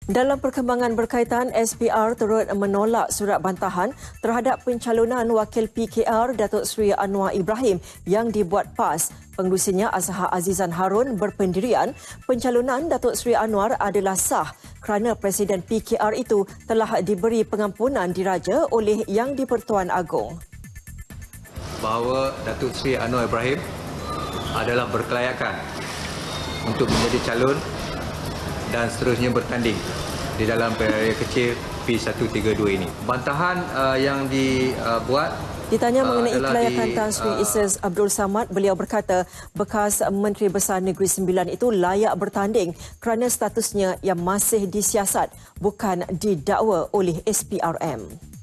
Dalam perkembangan berkaitan, SPR turut menolak surat bantahan terhadap pencalonan Wakil PKR Datuk Seri Anwar Ibrahim yang dibuat PAS. Pengerusinya Azhar Azizan Harun berpendirian pencalonan Datuk Seri Anwar adalah sah kerana Presiden PKR itu telah diberi pengampunan diraja oleh Yang di-Pertuan Agong. Bahawa Datuk Seri Anwar Ibrahim adalah berkelayakan untuk menjadi calon dan seterusnya bertanding di dalam pilihan raya kecil P132 ini. Bantahan yang dibuat ditanya mengenai kelayakan Tan Sri Isis Abdul Samad, beliau berkata bekas Menteri Besar Negeri Sembilan itu layak bertanding kerana statusnya yang masih disiasat, bukan didakwa oleh SPRM.